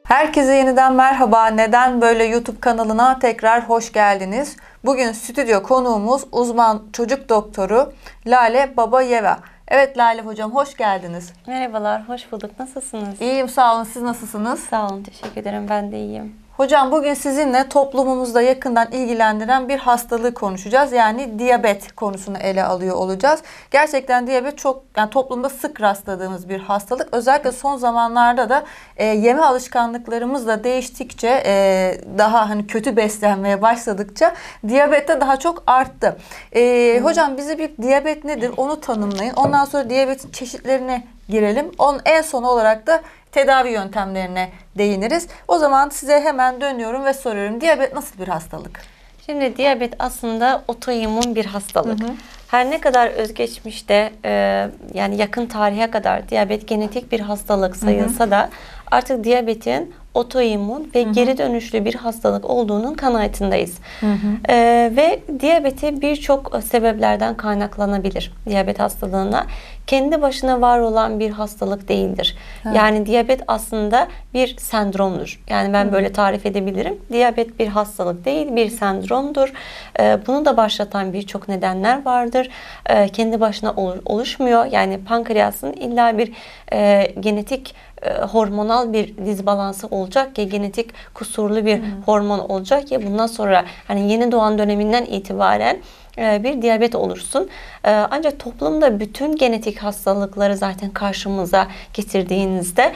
Herkese yeniden merhaba. Neden Böyle YouTube kanalına tekrar hoş geldiniz. Bugün stüdyo konuğumuz uzman çocuk doktoru Lale Babayeva. Evet Lale hocam, hoş geldiniz. Merhabalar, hoş bulduk. Nasılsınız? İyiyim, sağ olun. Siz nasılsınız? Sağ olun, teşekkür ederim. Ben de iyiyim. Hocam bugün sizinle toplumumuzda yakından ilgilendiren bir hastalığı konuşacağız. Yani diyabet konusunu ele alıyor olacağız. Gerçekten diyabet çok toplumda sık rastladığımız bir hastalık. Özellikle son zamanlarda da yeme alışkanlıklarımız da değiştikçe daha kötü beslenmeye başladıkça diyabet de daha çok arttı. Hocam bize bir diyabet nedir onu tanımlayın. Ondan sonra diyabetin çeşitlerine girelim. En son olarak da tedavi yöntemlerine değiniriz. O zaman size hemen dönüyorum ve soruyorum. Diyabet nasıl bir hastalık? Şimdi diyabet aslında otoimmün bir hastalık. Her ne kadar özgeçmişte yani yakın tarihe kadar diyabet genetik bir hastalık sayılsa da artık diyabetin otoimmün ve geri dönüşlü bir hastalık olduğunun kanaatindeyiz. Ve diyabeti birçok sebeplerden kaynaklanabilir. Diyabet hastalığına kendi başına var olan bir hastalık değildir. Yani diyabet aslında bir sendromdur. Yani ben böyle tarif edebilirim. Diyabet bir hastalık değil, bir sendromdur. Bunu da başlatan birçok nedenler vardır. Kendi başına oluşmuyor. Yani pankreasın illa bir genetik hormonal bir dizbalansı olacak ki, genetik kusurlu bir hormon olacak ki bundan sonra yeni doğan döneminden itibaren bir diyabet olursun. Ancak toplumda bütün genetik hastalıkları zaten karşımıza getirdiğinizde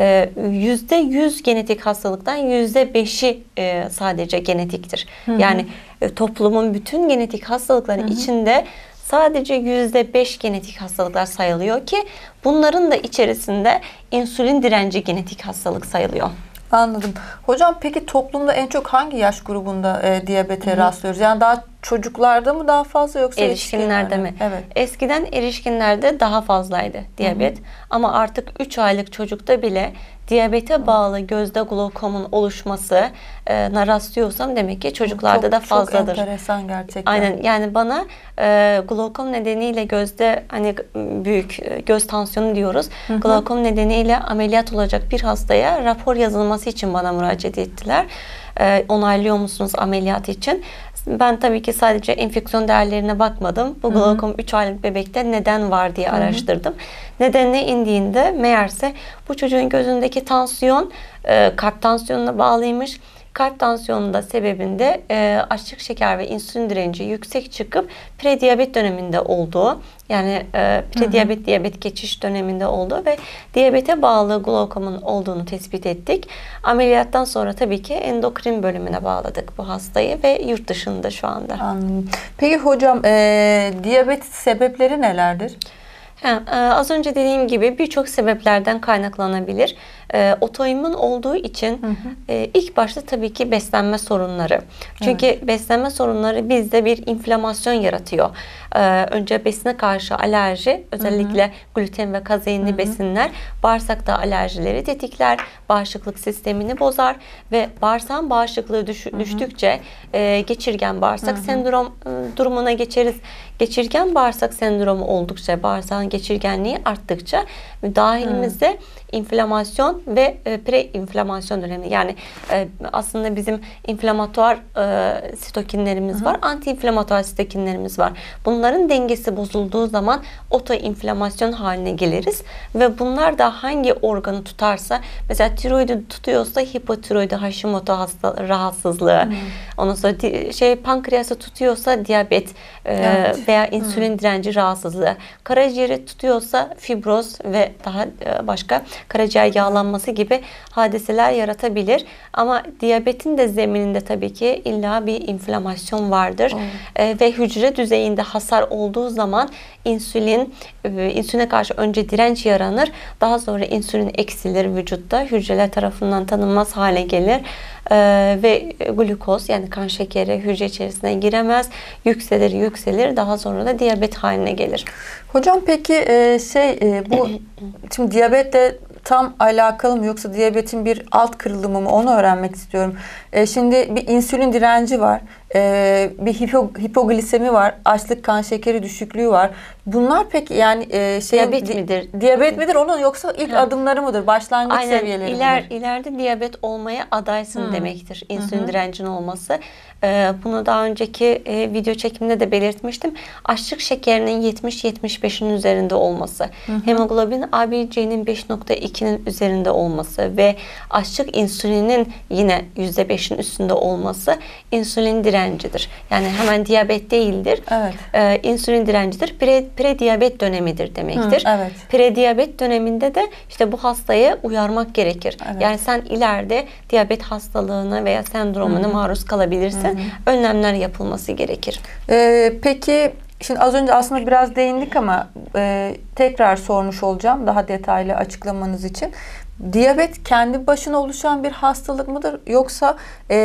%100 genetik hastalıktan %5'i sadece genetiktir. Yani toplumun bütün genetik hastalıkları içinde sadece %5 genetik hastalıklar sayılıyor ki bunların da içerisinde insülin direnci genetik hastalık sayılıyor. Anladım. Hocam peki toplumda en çok hangi yaş grubunda diyabete rastlıyoruz? Yani daha çocuklarda mı daha fazla yoksa erişkinlerde mi? Evet. Eskiden erişkinlerde daha fazlaydı diyabet. Ama artık 3 aylık çocukta bile diyabete bağlı gözde glokomun oluşması rastlıyorsam demek ki çocuklarda da fazladır. Çok enteresan gerçekten. Aynen, yani bana glokom nedeniyle gözde büyük göz tansiyonu diyoruz. Glokom nedeniyle ameliyat olacak bir hastaya rapor yazılması için bana müracaat ettiler. Onaylıyor musunuz ameliyat için? Ben tabii ki sadece enfeksiyon değerlerine bakmadım. Bu glokom 3 aylık bebekte neden var diye araştırdım. Nedenine indiğinde meğerse bu çocuğun gözündeki tansiyon kalp tansiyonuna bağlıymış. Kalp tansiyonunda sebebinde açlık şeker ve insülin direnci yüksek çıkıp prediyabet döneminde olduğu, yani prediyabet diyabet geçiş döneminde olduğu ve diyabete bağlı glokomun olduğunu tespit ettik. Ameliyattan sonra tabii ki endokrin bölümüne bağladık bu hastayı ve yurt dışında şu anda. Anladım. Peki hocam diyabet sebepleri nelerdir? Az önce dediğim gibi birçok sebeplerden kaynaklanabilir. Otoimmün olduğu için ilk başta tabii ki beslenme sorunları. Çünkü beslenme sorunları bizde bir inflamasyon yaratıyor. Önce besine karşı alerji, özellikle gluten ve kazeinli besinler bağırsakta alerjileri tetikler, bağışıklık sistemini bozar ve bağırsağın bağışıklığı düştükçe geçirgen bağırsak sendrom durumuna geçeriz. Geçirgen bağırsak sendromu oldukça, bağırsağın geçirgenliği arttıkça dahilimizde inflamasyon ve preinflamasyon dönemi, yani aslında bizim inflamatuar sitokinlerimiz var, antiinflamatuar sitokinlerimiz var. Bunların dengesi bozulduğu zaman otoinflamasyon haline geliriz ve bunlar da hangi organı tutarsa, mesela tiroidi tutuyorsa hipotiroidi Hashimoto rahatsızlığı, ondan sonra pankreası tutuyorsa diyabet veya insülin direnci rahatsızlığı, karaciğeri tutuyorsa fibroz ve daha başka karaciğer yağlanması gibi hadiseler yaratabilir. Ama diyabetin de zemininde tabii ki illa bir inflamasyon vardır. Ve hücre düzeyinde hasar olduğu zaman insüline karşı önce direnç yaranır. Daha sonra insülin eksilir vücutta. Hücreler tarafından tanınmaz hale gelir. Ve glukoz, yani kan şekeri hücre içerisine giremez. Yükselir. Daha sonra da diyabet haline gelir. Hocam peki bu şimdi diyabetle tam alakalı mı yoksa diyabetin bir alt kırılımı mı, onu öğrenmek istiyorum. Şimdi bir insülin direnci var. bir hipoglisemi var, açlık, kan şekeri düşüklüğü var. Bunlar peki yani diyabet midir? Diyabet midir onun, yoksa ilk adımları mıdır? Başlangıç Aynen. seviyeleri midir? İleride diyabet olmaya adaysın demektir. İnsülin direncin olması. Bunu daha önceki video çekiminde de belirtmiştim. Açlık şekerinin 70-75'in üzerinde olması, hemoglobin A1C'nin 5.2'nin üzerinde olması ve açlık insülinin yine %5'in üstünde olması insülin direncidir. Yani hemen diyabet değildir. Evet. İnsülin direncidir. Prediyabet dönemidir demektir. Evet. Prediyabet döneminde de işte bu hastayı uyarmak gerekir. Evet. Yani sen ileride diyabet hastalığına veya sendromuna maruz kalabilirsin. Önlemler yapılması gerekir. Peki şimdi az önce aslında biraz değindik ama tekrar sormuş olacağım daha detaylı açıklamanız için. Diyabet kendi başına oluşan bir hastalık mıdır, yoksa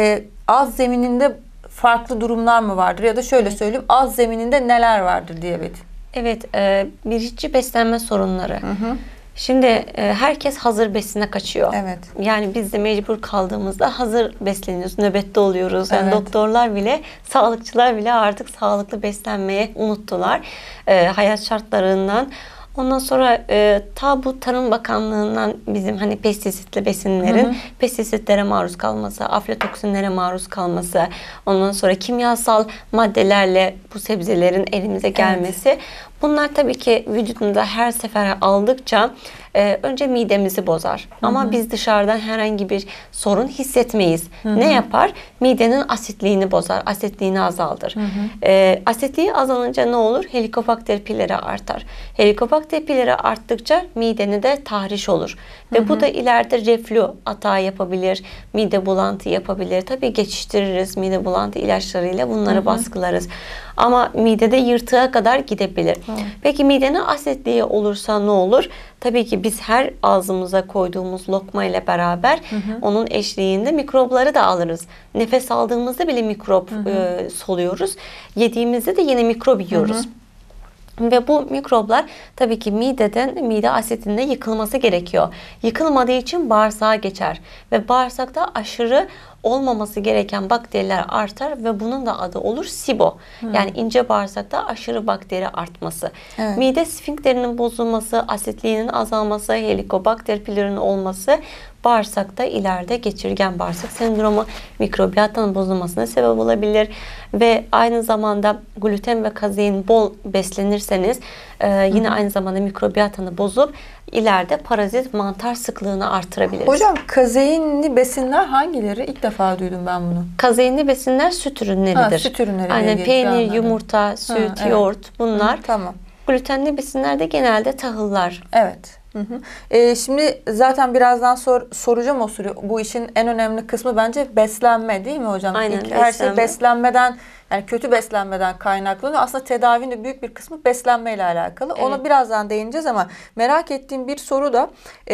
az zemininde farklı durumlar mı vardır? Ya da şöyle söyleyeyim, az zemininde neler vardır diyabetin? Evet, birinci beslenme sorunları. Şimdi herkes hazır besine kaçıyor. Evet. Yani biz de mecbur kaldığımızda hazır besleniyoruz, nöbette oluyoruz. Yani Evet. doktorlar bile, sağlıkçılar bile artık sağlıklı beslenmeyi unuttular. Hayat şartlarından. Ondan sonra ta bu Tarım Bakanlığı'ndan bizim hani pestisitli besinlerin pestisitlere maruz kalması, aflatoksinlere maruz kalması, ondan sonra kimyasal maddelerle bu sebzelerin elimize gelmesi. Bunlar tabii ki vücudumuza her sefer aldıkça önce midemizi bozar. Ama biz dışarıdan herhangi bir sorun hissetmeyiz. Ne yapar? Midenin asitliğini bozar. Asitliğini azaltır. Asitliği azalınca ne olur? Helikobakter pylori artar. Helikobakter pylori arttıkça mideni de tahriş olur. Ve bu da ileride reflü atağı yapabilir. Mide bulantı yapabilir. Tabii geçiştiririz mide bulantı ilaçlarıyla bunları baskılarız. Ama midede yırtığa kadar gidebilir. Peki midenin asitliği olursa ne olur? Tabii ki biz her ağzımıza koyduğumuz lokma ile beraber onun eşliğinde mikropları da alırız. Nefes aldığımızda bile mikrop soluyoruz. Yediğimizde de yine mikrop yiyoruz. Ve bu mikroplar tabii ki mide asitinde yıkılması gerekiyor. Yıkılmadığı için bağırsağa geçer. Ve bağırsakta aşırı olmaması gereken bakteriler artar ve bunun da adı olur SIBO. Yani ince bağırsakta aşırı bakteri artması. Evet. Mide sfinkterinin bozulması, asitliğinin azalması, helikobakter pylori'nin olması bağırsakta ileride geçirgen bağırsak sendromu, mikrobiyatanın bozulmasına sebep olabilir. Ve aynı zamanda gluten ve kazein bol beslenirseniz yine aynı zamanda mikrobiyatanı bozup ileride parazit mantar sıklığını artırabiliriz. Hocam, kazeinli besinler hangileri? İlk defa duydum ben bunu. Kazeinli besinler süt ürünleridir. Süt ürünleri. Aynen, peynir, yumurta, süt, evet. yoğurt bunlar. Tamam. Glutenli besinler de genelde tahıllar. Evet. Şimdi zaten birazdan soracağım o soruyu. Bu işin en önemli kısmı bence beslenme, değil mi hocam? Aynen, Her şey beslenmeden, yani kötü beslenmeden kaynaklanıyor. Aslında tedavinin de büyük bir kısmı beslenmeyle alakalı. Evet. Ona birazdan değineceğiz ama merak ettiğim bir soru da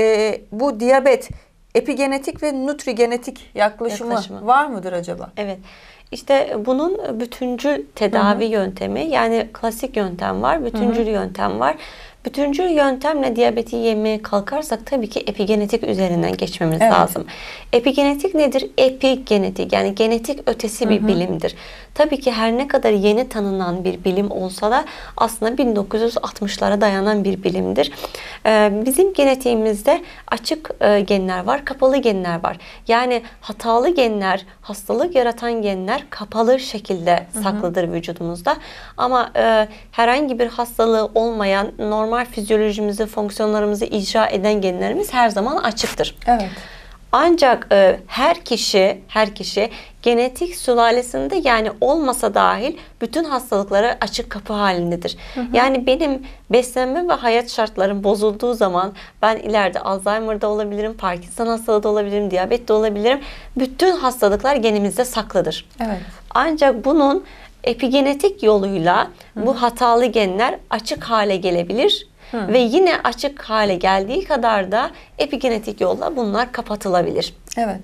bu diyabet epigenetik ve nutrigenetik yaklaşımı var mıdır acaba? Evet. İşte bunun bütüncül tedavi yöntemi, yani klasik yöntem var, bütüncül yöntem var. Bütüncül yöntemle diyabeti yemeye kalkarsak tabii ki epigenetik üzerinden geçmemiz lazım. Epigenetik nedir? Epigenetik, yani genetik ötesi bir bilimdir. Tabii ki her ne kadar yeni tanınan bir bilim olsa da aslında 1960'lara dayanan bir bilimdir. Bizim genetiğimizde açık genler var, kapalı genler var. Yani hatalı genler, hastalık yaratan genler kapalı şekilde saklıdır vücudumuzda. Ama herhangi bir hastalığı olmayan, normal fizyolojimizi, fonksiyonlarımızı icra eden genlerimiz her zaman açıktır. Evet. Ancak her kişi genetik sülalesinde, yani olmasa dahil bütün hastalıklara açık kapı halindedir. Yani benim beslenme ve hayat şartlarım bozulduğu zaman ben ileride Alzheimer'da olabilirim, Parkinson hastalığı da olabilirim, diyabet de olabilirim. Bütün hastalıklar genimizde saklıdır. Evet. Ancak bunun epigenetik yoluyla bu hatalı genler açık hale gelebilir. Ve yine açık hale geldiği kadar da epigenetik yolla bunlar kapatılabilir. Evet.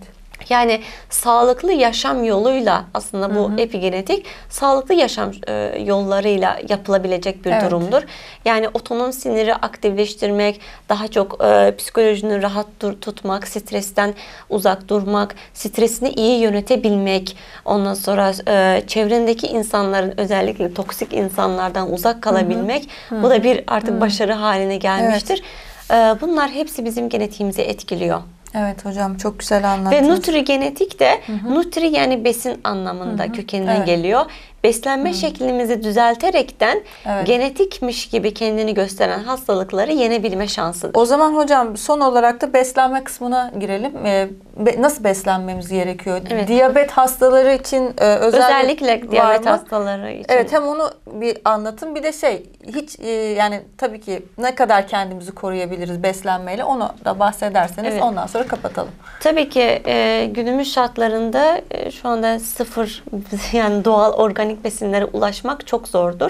Yani sağlıklı yaşam yoluyla aslında bu epigenetik sağlıklı yaşam yollarıyla yapılabilecek bir durumdur. Yani otonom siniri aktifleştirmek, daha çok psikolojini rahat tutmak, stresten uzak durmak, stresini iyi yönetebilmek, ondan sonra çevrendeki insanların, özellikle toksik insanlardan uzak kalabilmek, bu da bir artık başarı haline gelmiştir. Bunlar hepsi bizim genetiğimizi etkiliyor. Evet hocam, çok güzel anlattınız. Ve nutrigenetik de nutri yani besin anlamında kökeninden geliyor. Beslenme şeklimizi düzelterekten genetikmiş gibi kendini gösteren hastalıkları yenebilme şansıdır. O zaman hocam son olarak da beslenme kısmına girelim. Nasıl beslenmemiz gerekiyor? Diyabet hastaları için özellikle diyabet hastaları için. Evet, hem onu bir anlatın. Bir de hiç yani tabii ki ne kadar kendimizi koruyabiliriz beslenmeyle, onu da bahsederseniz ondan sonra kapatalım. Tabii ki günümüz şartlarında şu anda sıfır yani doğal organik besinlere ulaşmak çok zordur.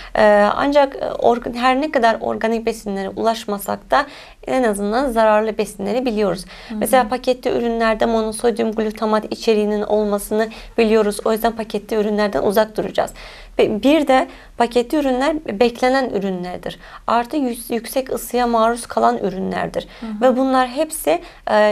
Ancak her ne kadar organik besinlere ulaşmasak da en azından zararlı besinleri biliyoruz. Mesela paketli ürünlerde monosodyum glutamat içeriğinin olmasını biliyoruz. O yüzden paketli ürünlerden uzak duracağız. Ve bir de paketli ürünler beklenen ürünlerdir. Artı yüksek ısıya maruz kalan ürünlerdir. Ve bunlar hepsi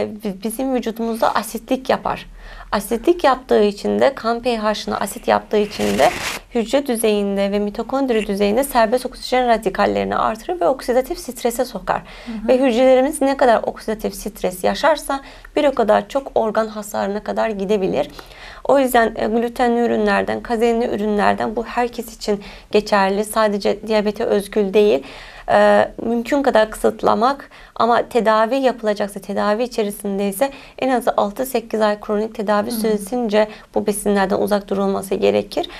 bizim vücudumuzda asitlik yapar. Asitlik yaptığı için de kan pH'ını asit yaptığı için de hücre düzeyinde ve mitokondri düzeyinde serbest oksijen radikallerini artırır ve oksidatif strese sokar. Ve hücrelerimiz ne kadar oksidatif stres yaşarsa bir o kadar çok organ hasarına kadar gidebilir. O yüzden glutenli ürünlerden, kazeinli ürünlerden, bu herkes için geçerli. Sadece diyabete özgü değil. Mümkün kadar kısıtlamak, ama tedavi yapılacaksa, tedavi içerisindeyse en az 6-8 ay kronik tedavi süresince bu besinlerden uzak durulması gerekir.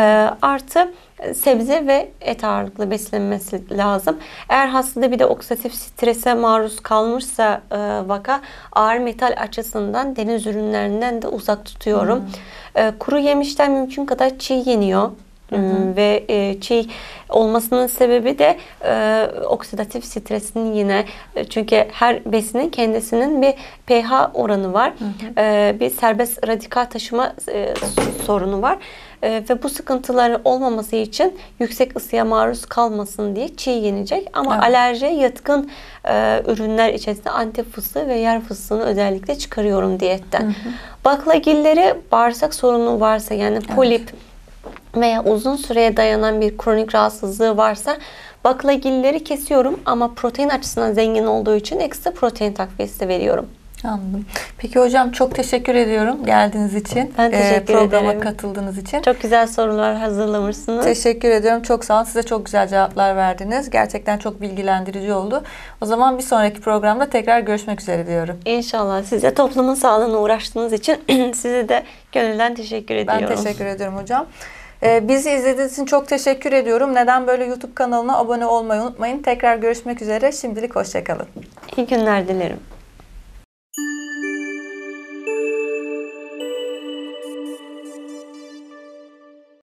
Artı sebze ve et ağırlıklı beslenmesi lazım. Eğer hastada bir de oksidatif strese maruz kalmışsa vaka, ağır metal açısından deniz ürünlerinden de uzak tutuyorum. Kuru yemişler mümkün kadar çiğ yeniyor. Ve çiğ olmasının sebebi de oksidatif stresin yine, çünkü her besinin kendisinin bir pH oranı var. Bir serbest radikal taşıma sorunu var. Ve bu sıkıntıları olmaması için yüksek ısıya maruz kalmasın diye çiğ yenecek. Ama alerjiye yatkın ürünler içerisinde anti fıstığı ve yer fıstığını özellikle çıkarıyorum diyetten. Baklagilleri bağırsak sorunu varsa, yani polip veya uzun süreye dayanan bir kronik rahatsızlığı varsa baklagilleri kesiyorum, ama protein açısından zengin olduğu için ekstra protein takviyesi de veriyorum. Anladım. Peki hocam, çok teşekkür ediyorum geldiğiniz için. Ben teşekkür programa ederim. Katıldığınız için. Çok güzel sorular hazırlamışsınız. Teşekkür ediyorum. Çok sağ olun. Size çok güzel cevaplar verdiniz. Gerçekten çok bilgilendirici oldu. O zaman bir sonraki programda tekrar görüşmek üzere diyorum. İnşallah. Size toplumun sağlığına uğraştığınız için size de gönülden teşekkür ediyorum. Ben teşekkür ediyorum hocam. Bizi izlediğiniz için çok teşekkür ediyorum. Neden Böyle YouTube kanalına abone olmayı unutmayın. Tekrar görüşmek üzere. Şimdilik hoşça kalın. İyi günler dilerim.